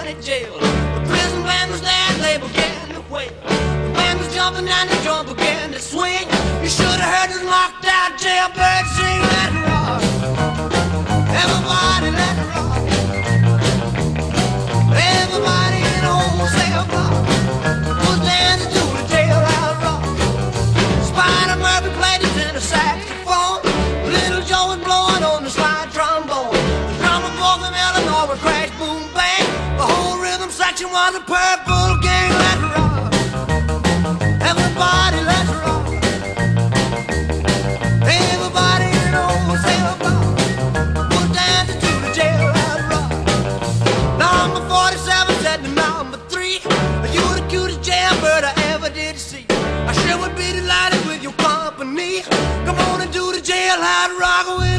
county jail. The prison band was there, they began to wail. The band was jumping and the drum began to swing. You should have heard this knocked out jailbird sing. Let it rock, everybody let it rock. Everybody in the wholesale block was dancing to the jailhouse rock. Spider Murphy played his tenor saxophone. Little Joe was blowing on the slide trombone. The drummer boy from Illinois would crash, boom, bang. The whole rhythm section was a purple gang. Let's rock, everybody, let's rock. Everybody in the wholesale block was dancing to the jailhouse rock. Number 47 said to number 3, you're the cutest jailbird I ever did see. I sure would be delighted with your company. Come on and do the jailhouse rock with